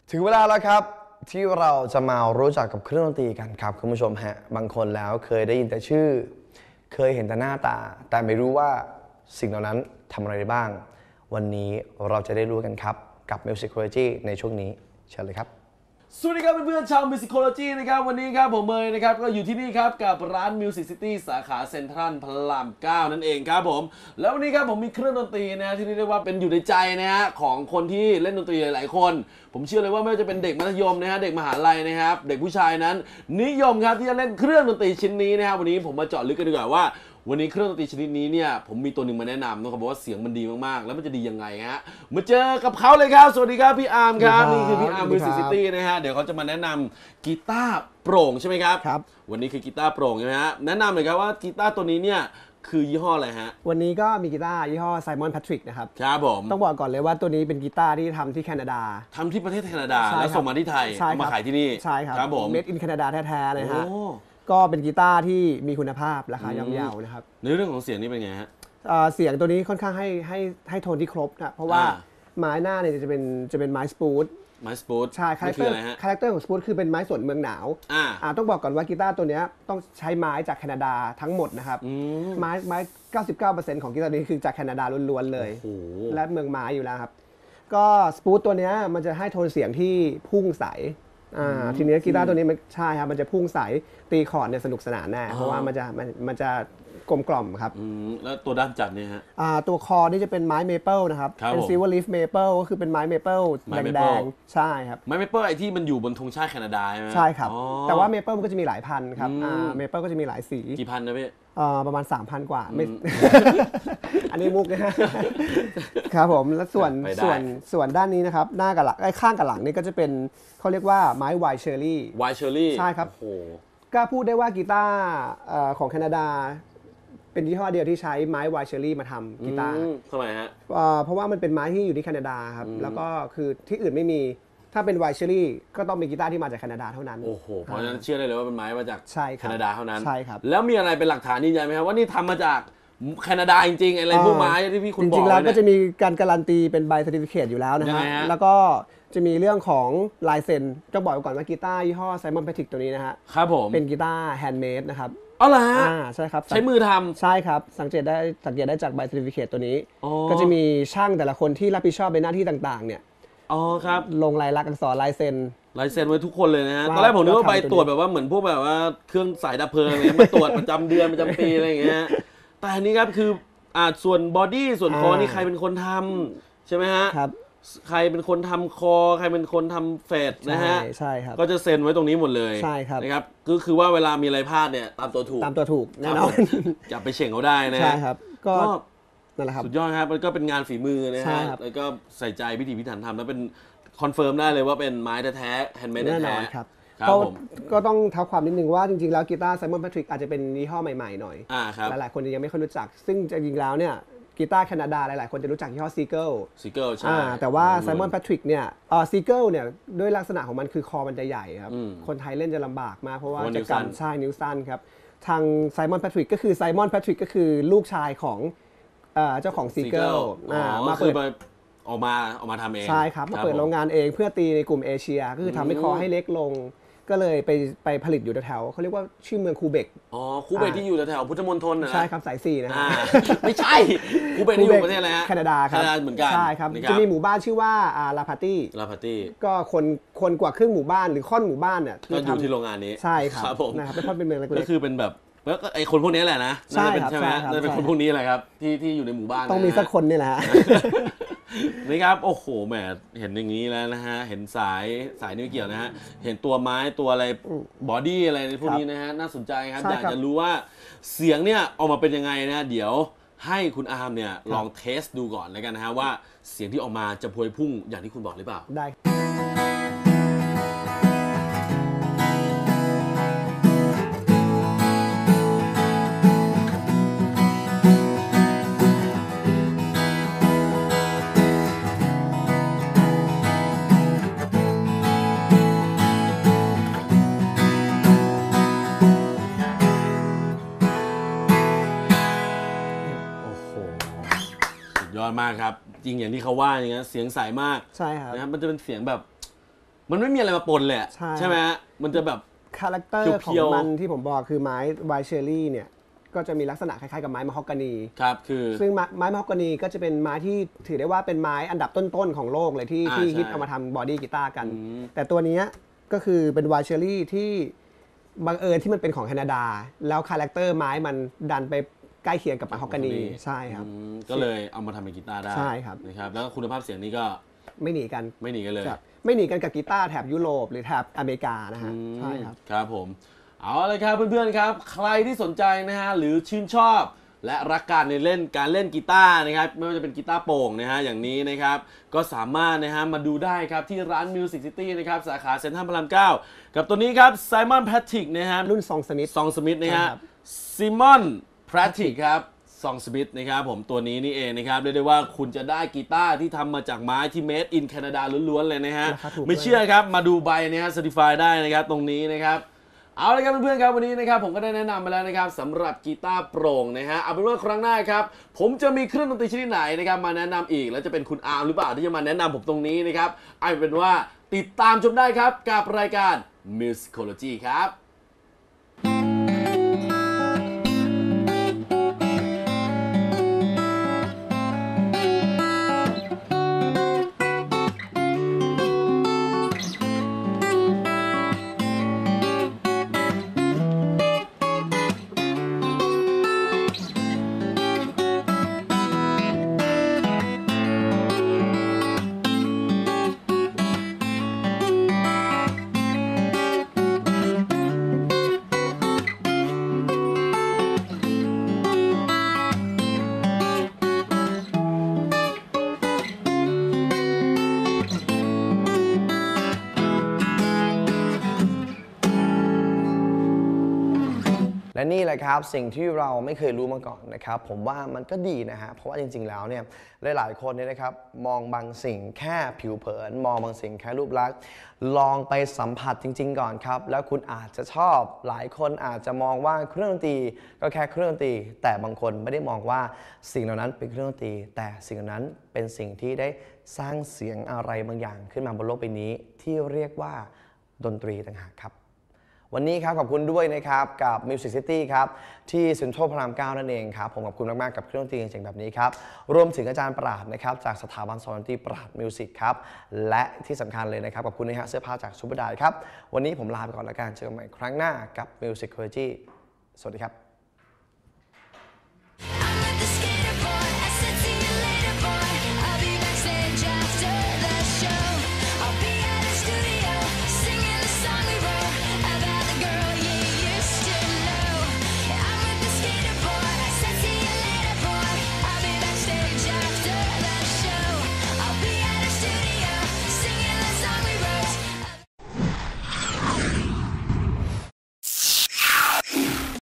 ถึงเวลาแล้วครับที่เราจะมารู้จักกับเครื่องดนตรีกันครับคุณผู้ชมฮะบางคนแล้วเคยได้ยินแต่ชื่อเคยเห็นแต่หน้าตาแต่ไม่รู้ว่าสิ่งเหล่านั้นทำอะไรได้บ้างวันนี้เราจะได้รู้กันครับกับ Musicology ในช่วงนี้เชิญเลยครับสวัสดีครับเพื่อนๆชาว Musicology นะครับวันนี้ครับผมเมย์นะครับก็อยู่ที่นี่ครับกับร้าน Music City สาขาเซ็นทรัลพระราม 9 นั่นเองครับผมแล้ววันนี้ครับผมมีเครื่องดนตรีนะที่เรียกได้ว่าเป็นอยู่ในใจนะฮะของคนที่เล่นดนตรีหลายๆคนผมเชื่อเลยว่าไม่ว่าจะเป็นเด็กมัธยมนะฮะเด็กมหาลัยนะครับเด็กผู้ชายนั้นนิยมครับที่จะเล่นเครื่องดนตรีชิ้นนี้นะครับวันนี้ผมมาเจาะลึกกันดีกว่าว่าวันนี้เครื่องดนตรีชนิดนี้เนี่ยผมมีตัวหนึ่งมาแนะนำต้องบอกว่าเสียงมันดีมากๆแล้วมันจะดียังไงฮะมาเจอกับเขาเลยครับสวัสดีครับพี่อาร์มครับนี่คือพี่อาร์มMusic Cityนะฮะเดี๋ยวเขาจะมาแนะนำกีตาร์โปร่งใช่ไหมครับครับวันนี้คือกีตาร์โปร่งใช่ไหมฮะแนะนำเลยครับว่ากีตาร์ตัวนี้เนี่ยคือยี่ห้ออะไรฮะวันนี้ก็มีกีตาร์ยี่ห้อ Simon Patrick นะครับครับผมต้องบอกก่อนเลยว่าตัวนี้เป็นกีตาร์ที่ทำที่แคนาดาทำที่ประเทศแคนาดาแล้วส่งมาที่ไทยเอามาขายที่นี่ใช่ครับครับผม Made in Canada แท้ๆเลยฮะก็เป็นกีตาร์ที่มีคุณภาพราคาย่อมเยานะครับในเรื่องของเสียงนี่เป็นไงฮะเสียงตัวนี้ค่อนข้างให้โทนที่ครบนะเพราะว่าไม้หน้าเนี่ยจะเป็นไม้สปูตใช่คาแรคเตอร์ของสปูตคือเป็นไม้สวนเมืองหนาวต้องบอกก่อนว่ากีตาร์ตัวนี้ต้องใช้ไม้จากแคนาดาทั้งหมดนะครับไม้ 99% ของกีตาร์นี้คือจากแคนาดาล้วนๆเลยและเมืองไม้อยู่แล้วครับก็สปูตตัวนี้มันจะให้โทนเสียงที่พุ่งใสทีนี้กีตาร์ตัวนี้มันใช่ครับมันจะพุ่งใสตีคอร์ดเนี่ยสนุกสนานแน่เพราะว่ามันจะกลมกล่อมครับแล้วตัวด้านจัดเนี่ยฮะตัวคอนี่จะเป็นไม้เมเปิลนะครับเป็นซิลเวอร์ลีฟเมเปิลก็คือเป็นไม้เมเปิลแดงๆใช่ครับไม้เมเปิลไอที่มันอยู่บนธงชาติแคนาดาใช่ไหมใช่ครับแต่ว่าเมเปิลมันก็จะมีหลายพันครับเมเปิลก็จะมีหลายสีกี่พันนะพี่ประมาณ 3,000 กว่าไม่ อันนี้มุกนะฮะครับผมแล้วส่วนด้านนี้นะครับหน้ากับหลังข้างกับหลังนี่ก็จะเป็นเขาเรียกว่าไม้ไวน์เชอร์รี่ใช่ครับกล้าพูดได้ว่ากีตาร์ของแคนาดาเป็นยี่ห้อเดียวที่ใช้ไม้ไวน์เชอร์รี่มาทำกีตาร์ทำไมฮะเพราะว่ามันเป็นไม้ที่อยู่ที่แคนาดาครับแล้วก็คือที่อื่นไม่มีถ้าเป็นไวน์เชอร์รี่ก็ต้องเป็นกีตาร์ที่มาจากแคนาดาเท่านั้นโอ้โหเพราะฉะนั้นเชื่อได้เลยว่าเป็นไม้มาจากแคนาดาเท่านั้นใช่ครับแล้วมีอะไรเป็นหลักฐานยืนยันไหมครับว่านี่ทำมาจากแคนาดาจริงๆอะไรพวกไม้ที่พี่คุณบอกจริงๆแล้วก็จะมีการการันตีเป็นใบ certificate อยู่แล้วนะฮะแล้วก็จะมีเรื่องของลายเซ็นต้องบอกก่อนว่ากีตาร์ยี่ห้อ Simon Patrick ตัวนี้นะฮะครับผมเป็นกีตาร์แฮนด์เมดนะครับอ๋อเหรอฮะใช่ครับใช้มือทำใช่ครับสังเกตได้จากใบ certificate ตัวนี้ก็จะมีช่างแต่ละคนที่รับผิดชอบในหน้าที่ต่างๆเนี่ยอ๋อครับลงลายลักษณ์อักษรลายเซ็นไว้ทุกคนเลยนะฮะตอนแรกผมนึกว่าใบตรวจแบบว่าเหมือนพวกแบบว่าเครื่องสายดับเพลิงอะไรมาตรวจประจำเดือนประจำปีอะไรอย่างเงี้ยแต่อันนี้ครับคือส่วนบอดี้ส่วนคอนี่ใครเป็นคนทำใช่ไหมฮะครับใครเป็นคนทำคอใครเป็นคนทำเฟดนะฮะใช่ครับก็จะเซ็นไว้ตรงนี้หมดเลยใช่ครับนะครับก็คือว่าเวลามีอะไรพลาดเนี่ยตามตัวถูกแน่นอนจับไปเฉ่งเขาได้นะใช่ครับก็นั่นแหละครับสุดยอดครับมันก็เป็นงานฝีมือนะฮะแล้วก็ใส่ใจพิถีพิถันทำแล้วเป็นคอนเฟิร์มได้เลยว่าเป็นไม้แท้ๆแฮนด์เมดแท้ๆครับก็ต้องเท้าความนิดนึงว่าจริงๆแล้วกีตาร์ Simon Patrick อาจจะเป็นยี่ห้อใหม่ๆหน่อยหลายๆคนยังไม่ค่อยรู้จักซึ่งจริงๆแล้วเนี่ยกีตาร์แคนาดาหลายๆคนจะรู้จักยี่ห้อ Seagull ใช่แต่ว่า Simon Patrick เนี่ยSeagull เนี่ยด้วยลักษณะของมันคือคอมันจะใหญ่ครับคนไทยเล่นจะลำบากมากเพราะว่าจะกันใช่นิ้วสั้นครับทาง Simon Patrick ก็คือ Simon Patrick ก็คือลูกชายของเจ้าของ Seagull มาเปิดออกมาทำเองใช่ครับมาเปิดโรงงานเองเพื่อตีในกลุ่มเอเชียก็คือทำให้คอให้เล็กลงก็เลยไปผลิตอยู่แถวเขาเรียกว่าชื่อเมืองคูเบกคูเบกที่อยู่แถวพุทธมณฑลนะใช่ครับสาย4นะไม่ใช่คูเบกที่อยู่ประเทศอะไรฮะแคนาดาครับเหมือนกันใช่ครับจะมีหมู่บ้านชื่อว่าลาพาตี้ก็คนกว่าครึ่งหมู่บ้านหรือค่อนหมู่บ้านเนี่ยก็อยู่ที่โรงงานนี้ใช่ครับนะครับเป็นค่อนเป็นเมืองเล็กก็คือเป็นแบบแล้วก็ไอ้คนพวกนี้แหละนะใช่ไหมน่าจะเป็นคนพวกนี้แหละครับที่อยู่ในหมู่บ้านต้องมีสักคนนี่แหละนี่ครับโอ้โหแหมเห็นอย่างนี้แล้วนะฮะเห็นสายนี่ไม่เกี่ยวนะฮะเห็นตัวไม้ตัวอะไรบอดี้อะไรพวกนี้นะฮะน่าสนใจครับอยากจะรู้ว่าเสียงเนี่ยออกมาเป็นยังไงนะเดี๋ยวให้คุณอาร์มเนี่ยลองเทสดูก่อนแล้วกันนะฮะว่าเสียงที่ออกมาจะพวยพุ่งอย่างที่คุณบอกหรือเปล่าได้ยอดมากครับจริงอย่างที่เขาว่าอย่างเงี้ยเสียงใสมากใช่ครับนะครับมันจะเป็นเสียงแบบมันไม่มีอะไรมาปนเลยใช่ไหมมันจะแบบคาแรคเตอร์ของมันที่ผมบอกคือไม้ไวเชอรี่เนี่ยก็จะมีลักษณะคล้ายๆกับไม้มะฮอกกานีครับคือซึ่งไม้มะฮอกกานีก็จะเป็นไม้ที่ถือได้ว่าเป็นไม้อันดับต้นๆของโลกเลยที่ฮิตเอามาทำบอดี้กีตาร์กันแต่ตัวนี้ก็คือเป็นไวเชอรี่ที่บังเอิญที่มันเป็นของแคนาดาแล้วคาแรคเตอร์ไม้มันดันไปใกล้เคียงกับมะฮอกกานีใช่ครับก็เลยเอามาทำเป็นกีตาร์ได้ใช่ครับนะครับแล้วคุณภาพเสียงนี้ก็ไม่หนีกันเลยไม่หนีกันกับกีตาร์แถบยุโรปหรือแถบอเมริกานะฮะใช่ครับครับผมเอาเลยครับเพื่อนๆครับใครที่สนใจนะฮะหรือชื่นชอบและรักการเล่นกีตาร์นะครับไม่ว่าจะเป็นกีตาร์โปร่งนะฮะอย่างนี้นะครับก็สามารถนะฮะมาดูได้ครับที่ร้าน Music City นะครับสาขาเซ็นทรัลพระราม 9กับตัวนี้ครับ Simon Patrick นะฮะรุ่นซองสมิธนะฮะ Simon Patrick ครับซองสมิธนะครับผมตัวนี้นี่เองนะครับเรียกได้ว่าคุณจะได้กีตาร์ที่ทำมาจากไม้ที่ made in Canada ล้วนๆเลยนะฮะไม่เชื่อครับมาดูใบนะฮะ certify ได้นะครับตรงนี้นะครับเอาละครับเพื่อนๆครับวันนี้นะครับผมก็ได้แนะนำไปแล้วนะครับสำหรับกีตาร์โปร่งนะฮะเอาเป็นว่าครั้งหน้าครับผมจะมีเครื่องดนตรีชนิดไหนนะครับมาแนะนำอีกแล้วจะเป็นคุณอาร์มหรือเปล่าที่จะมาแนะนำผมตรงนี้นะครับเอาเป็นว่าติดตามชมได้ครับกับรายการ Musicology ครับและนี่แหละครับสิ่งที่เราไม่เคยรู้มาก่อนนะครับผมว่ามันก็ดีนะฮะเพราะว่าจริงๆแล้วเนี่ยหลายๆคนเนี่ยนะครับมองบางสิ่งแค่ผิวเผินมองบางสิ่งแค่รูปลักษณ์ลองไปสัมผัสจริงๆก่อนครับแล้วคุณอาจจะชอบหลายคนอาจจะมองว่าเครื่องดนตรีก็แค่เครื่องดนตรีแต่บางคนไม่ได้มองว่าสิ่งเหล่านั้นเป็นเครื่องดนตรีแต่สิ่งเหล่านั้นเป็นสิ่งที่ได้สร้างเสียงอะไรบางอย่างขึ้นมาบนโลกใบนี้ที่เรียกว่าดนตรีต่างหากครับวันนี้ครับขอบคุณด้วยนะครับกับ Music City ครับที่เซ็นทรัลพระราม 9นั่นเองครับผมขอบคุณมากๆกับเครื่องดนตรีเจ๋งๆแบบนี้ครับรวมถึงอาจารย์ปราดนะครับจากสถาบันสอนดนตรีปราดมิวสิกครับและที่สำคัญเลยนะครับขอบคุณนะฮะเสื้อผ้าจากซูเปอร์ไดครับวันนี้ผมลาไปก่อนแล้วกันเจอกันใหม่ครั้งหน้ากับ Musicology สวัสดีครับ